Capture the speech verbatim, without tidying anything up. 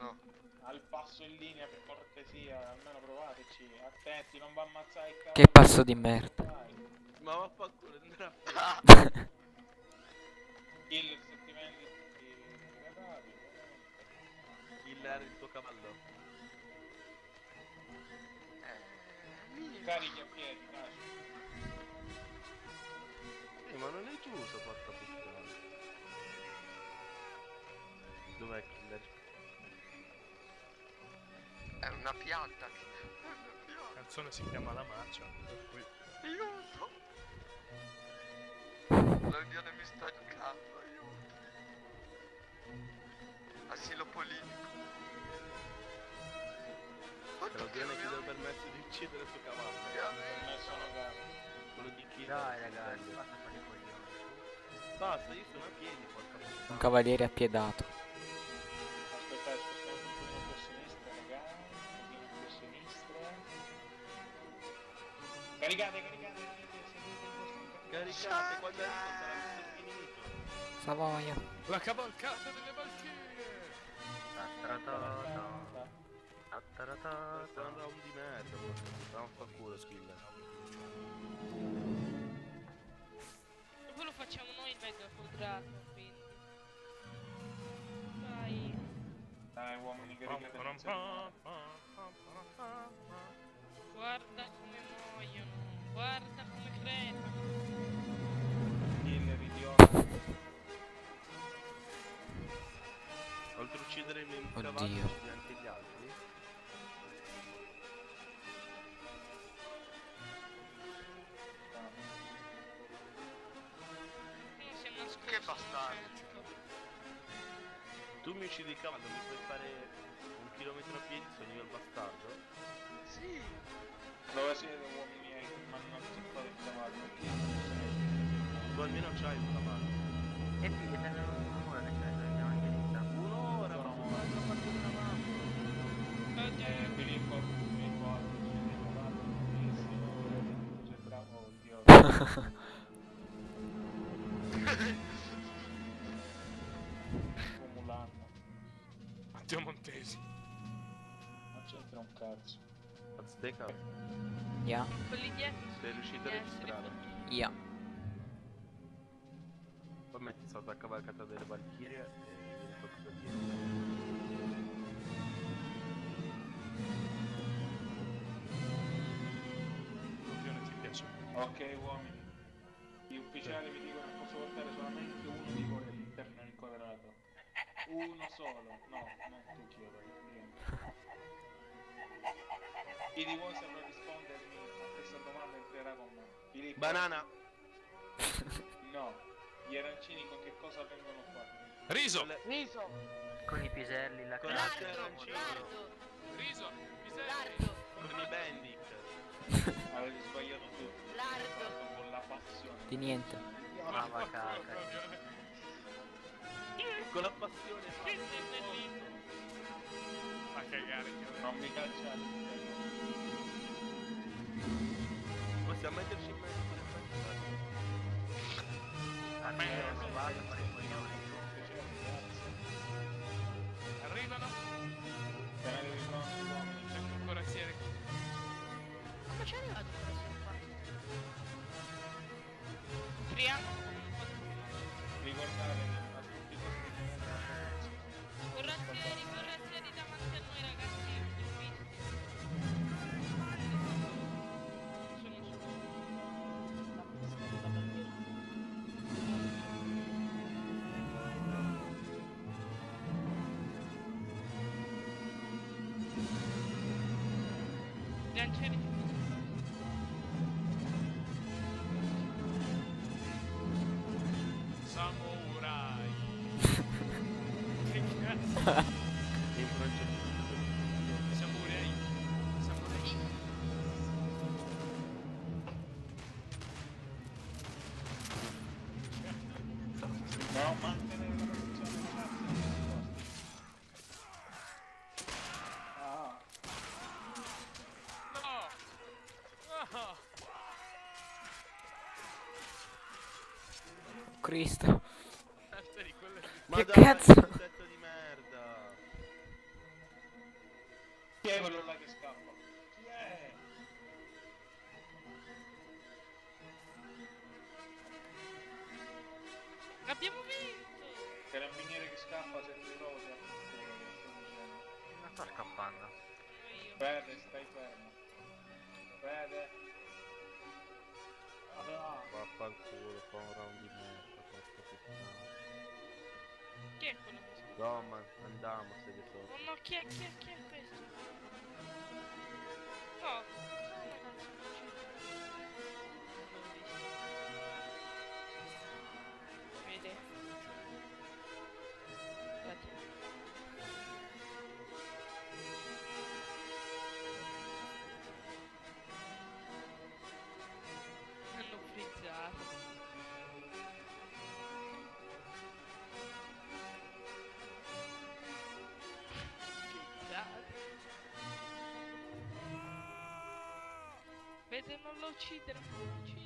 No. Al passo in linea, per cortesia, almeno provateci. Attenti, non va a ammazzare il cavallo. Che passo di merda. Ma vaffanculo, andrà a Kill sentimenti degradati. killare il tuo cavallo. Eh, Carichi a piedi, dai. Eh, ma non è giusto, porca puttana. Dov'è killer? è una pianta. La canzone si chiama La Marcia, per cui... Aiuto! L'unione mi sta giocando, aiuto! Asilo politico. Che la viene che deve permesso di uccidere il suo cavallo. Non sono caro. Quello di killer. Dai ragazzi, basta fare i coglioni. Basta, io sono a piedi, porca Un puttana. cavaliere appiedato. Aspettate, spostiamo un pochino più a sinistra, ragazzi. Un pochino più a sinistra. Caricate, caricate, seguite, seguite il vostro capitano. Caricate, quando arrivo sarà tutto finito. Savoia. La cavalcata delle Valchirie! Tattaratata. Sarà un round di merda, porca puttana, fa culo skiller. E poi lo facciamo noi il mega col drago, quindi. Dai. Dai, uomini, caricate. Pam, pam, pam, pam, pam, pam. Guarda come muoiono. Guarda come cretano. Killer, idiota. Oltre a uccidere il mio Oddio. cavallo, uccidi anche gli altri. Non si è nascosto. Che bastardo. Tu mi uccidi il cavallo, mi puoi fare un chilometro a piedi, sono io il bastardo? Sì. Dove siete, uomini, eh, ma non si fa il cavallo? Tu almeno c'hai un cavallo. E figli, se non un'ora che c'è, andiamo anche lì. Un'ora, ma tu hai fatto un cavallo. Eh, Filippo, Filippo, uccidi il cavallo, bellissimo. Tu sei bravo, oh, idiota. Cumulanno. Matteo Montesi. Non c'entra un cazzo. Azteca, Ya. Quelli dietro. sei riuscito a di essere registrare? fottuti. Ya. Poi metti sotto la cavalcata delle Valchirie e vedi qualcosa dietro. Copione ti piace. Ok, uomini. Gli ufficiali vi dicono che posso portare solamente uno di voi all'interno del quadrato. Uno solo. No, non tu, Chiodo. Chi di voi saprà rispondermi a questa domanda entrerà con me? Filippo? Banana! No. Gli arancini con che cosa vengono fatti? Riso! Riso. Con i piselli, la Con carne. l'altro arancino. Riso! Piselli! Lardo, Con i Bendic. Avete sbagliato tutto. lardo. Fatto con la passione. Di niente. Ma va caca. Con la passione. Che bellissimo. A cagare, Non mi cacciate. Possiamo metterci in mezzo per Io non vado a fare i coglioni. Arrivano! Tenete di fronte gli uomini. C'è un corazziere. Come ci è arrivato questo qua? Triangolo. Ricordatevi a tutti i vostri ragazzi. Corazzieri, corazzieri davanti a noi ragazzi. Difficili. Sono solo. Lancieri di Samurai! Che cazzo? in progetto. Samurai! Samurai! No, mantenere la posizione ragazzi. Ah, No! Ah! Cristo. Altri, quelle... Ma Che dai, cazzo? pezzetto di merda. è quello là che scappa? Chi è? Abbiamo vinto! Carabiniere che scappa senza rosa. Non sto scappando. Sono io. Fede, stai fermo. Fede. Ah, Vaffanculo, fa un round di merda, porca puttana. Chi è quello che scappa? Roman, andiamo, sei di Oh sotto. no, chi è, chi è, chi è questo? No, cosa è una cazzo di Non l'ho visto. Vede? Grazie. Hanno frizzato. Frizzato. Vede, non lo uccidere, non lo uccidere.